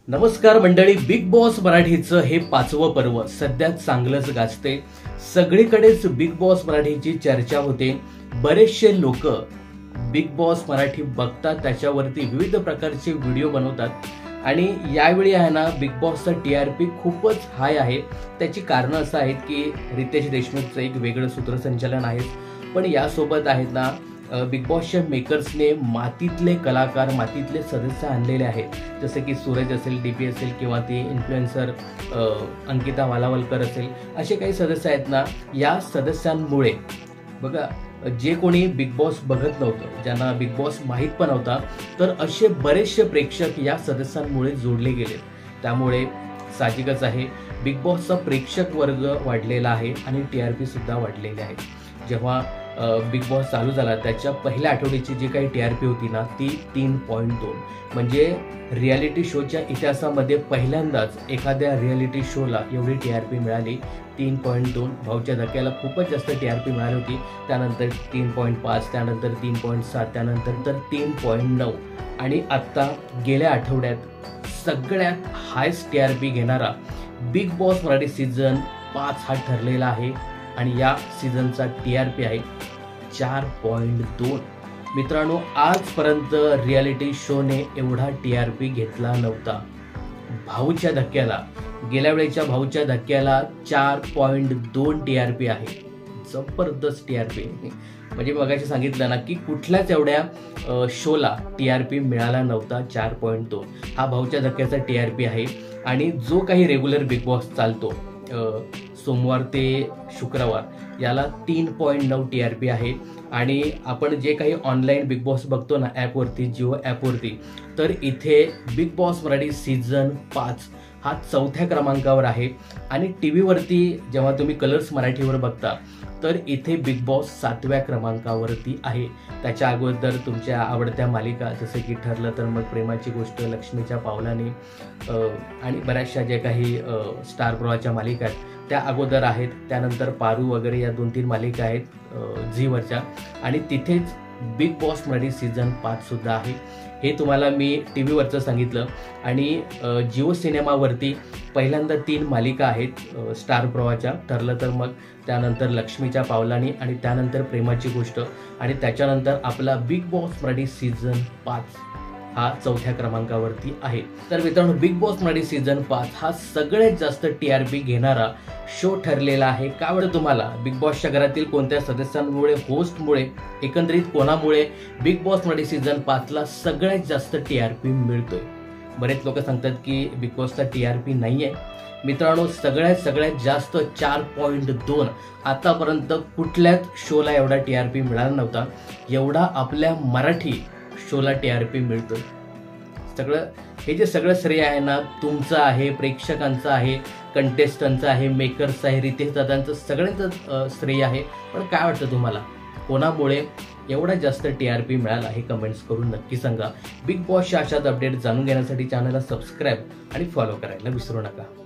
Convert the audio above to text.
नमस्कार मंडळी, big boss मराठीचं हे 5वं पर्व सध्या चांगलंच गाजते. सगळीकडेच बिग बॉस मराठीची चर्चा होते. बरेचसे लोक बिग बॉस मराठी बघतात, त्याच्यावरती विविध प्रकारचे व्हिडिओ बनवतात आणि यावेळी आहे ना बिग बॉसचा TRP खूपच हाय आहे. त्याची कारणं असं आहेत की रितेश देशमुखचं एक वेगळं सूत्रसंचालन आहे, पण यासोबत आहेत ना बिग बॉसच्या मेकर्सने मातीतले कलाकार, मातीतले सदस्य आणलेले आहेत. जसे की सूरज असेल, DP असेल किंवा ती इन्फ्लुएन्सर अंकिता वालावलकर असेल, असे काही सदस्य आहेत ना. या सदस्यांमुळे बघा, जे कोणी बिग बॉस बघत नव्हतं, ज्यांना बिग बॉस माहीत पण नव्हता, तर असे बरेचसे प्रेक्षक या सदस्यांमुळे जोडले गेले. त्यामुळे साहजिकच आहे, बिग बॉसचा प्रेक्षक वर्ग वाढलेला आहे आणि TRP सुद्धा वाढलेले आहे. जेव्हा बिग बॉस चालू झाला त्याच्या पहिल्या आठवड्याची जी काही TRP होती ना, ती 3.2, म्हणजे रियालिटी शोच्या इतिहासामध्ये पहिल्यांदाच एखाद्या रियालिटी शोला एवढी TRP मिळाली. 3.2. भाऊच्या धक्क्याला खूपच जास्त TRP मिळाली होती. त्यानंतर 3.5, त्यानंतर 3.7, त्यानंतर तर 3.9 आणि आत्ता गेल्या आठवड्यात सगळ्यात हायस्ट TRP घेणारा बिग बॉस मराठी सीझन 5 हा ठरलेला आहे आणि या सीझनचा TRP आहे 4.2. मित्रांनो, आजपर्यंत रियालिटी शोने एवढा TRP घेतला नव्हता. भाऊच्या धक्क्याला, गेल्या वेळेच्या भाऊच्या धक्क्याला 4.2 TRP आहे. जबरदस्त TRP. म्हणजे मगाशी सांगितलं ना की कुठल्याच एवढ्या शोला TRP मिळाला नव्हता. 4.2 हा भाऊच्या धक्क्याचा TRP आहे. आणि जो काही रेग्युलर बिग बॉस चालतो सोमवार ते शुक्रवार, याला 3.9 TRP आहे. आणि आपण जे काही ऑनलाईन बिग बॉस बघतो ना ॲपवरती, जिओ ॲपवरती, तर इथे बिग बॉस मराठी सीझन 5 हा 4थ्या क्रमांकावर आहे. आणि TV वरती जेव्हा तुम्ही कलर्स मराठीवर बघता, तर इथे बिग बॉस 7व्या क्रमांकावरती आहे. त्याच्या अगोदर तुमच्या आवडत्या मालिका जसं की ठरलं तर मग प्रेमाची गोष्ट, लक्ष्मीच्या पावलाने आणि बऱ्याचशा ज्या काही स्टार प्रवाहाच्या मालिका आहेत त्या अगोदर आहेत. त्यानंतर पारू वगैरे या 2-3 मालिका आहेत झीवरच्या. आणि तिथेच बिग बॉस मराठी सीझन 5 सुद्धा आहे. हे तुम्हाला मी TVवरचं सांगितलं. आणि जिओ सिनेमावरती पहिल्यांदा 3 मालिका आहेत स्टार प्रवाहाच्या, ठरलं तर मग, त्यानंतर लक्ष्मीच्या पावलानी आणि त्यानंतर प्रेमाची गोष्ट आणि त्याच्यानंतर आपला बिग बॉस मराठी सीझन 5 हा 4थ्या क्रमांकावरती आहे. तर मित्रांनो, बिग बॉस मराठी सीझन 5 हा सगळ्यात जास्त TRP घेणारा शो ठरलेला आहे. का वाटतं तुम्हाला? बिग बॉसच्या घरातील कोणत्या सदस्यांमुळे, होस्टमुळे, एकंदरीत कोणामुळे बिग बॉस मराठी सीझन 5ला सगळ्यात जास्त TRP मिळतोय? बरेच लोक सांगतात की बिग बॉसचा TRP नाही आहे. मित्रांनो, सगळ्यात जास्त 4.2. आतापर्यंत कुठल्याच शोला एवढा TRP मिळाला नव्हता, एवढा आपल्या मराठी शोला TRP मिळतोय. हे जे सगळं श्रेय आहे ना, तुमचं आहे, प्रेक्षकांचं आहे, कंटेस्टंटचं आहे, मेकर्स आहे, रितेश दादांचं, सगळ्यांचं श्रेय आहे. पण काय वाटतं तुम्हाला, कोणामुळे एवढा जास्त TRP मिळाला? हे कमेंट्स करून नक्की सांगा. बिग बॉसच्या अशाच अपडेट जाणून घेण्यासाठी चॅनलला सबस्क्राईब आणि फॉलो करायला विसरू नका.